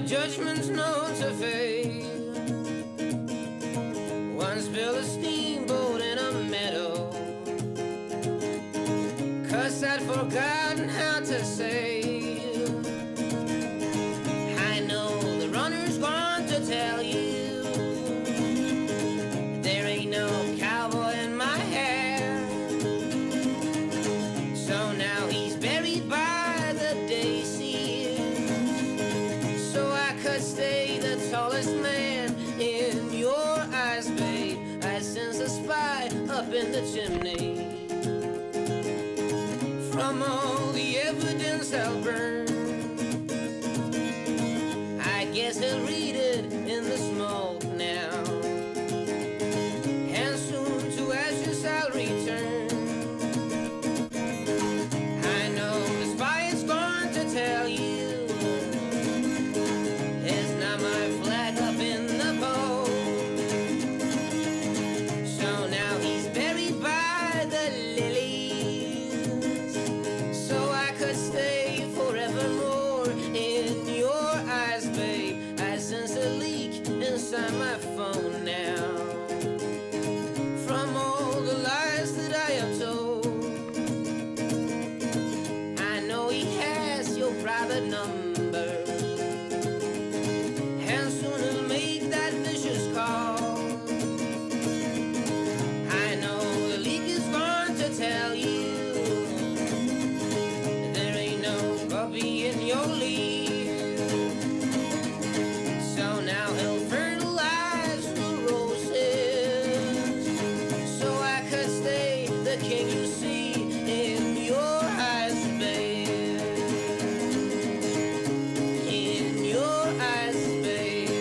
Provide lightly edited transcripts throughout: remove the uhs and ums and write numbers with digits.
judgment's known to fade. Once built a steamboat in a meadow, 'cause I'd forgotten how to sail. I know the runner's going to tell you there ain't no cowboy in my hair. So now he's buried by the day sea, so I could stay the tallest man in your eyes, babe. I sense a spy up in the chimney. From all the evidence I'll burn, I guess he'll read it in the smoke now, and soon to ashes I'll return. I know the spy is going to tell you it's not my flag up in the boat. So now he's buried by the lilies, so I could stay forevermore in your eyes, babe. I sense a leak inside my phone now, from all the lies that I have told. I know he has your private number, and soon he'll make that vicious call. I know the leak is going to tell you there ain't no puppy in your league. So now he'll fertilize the roses, so I could stay the king you see in your eyes, babe. In your eyes, babe.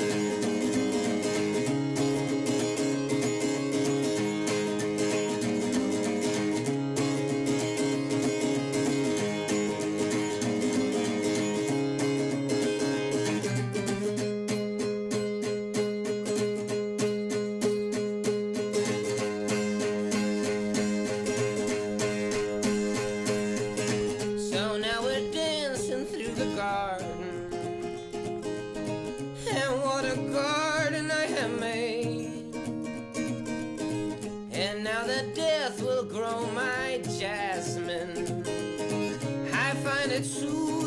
So now we're dancing through the garden, and what a garden I have made. And now the death will grow my jasmine. I find it soothing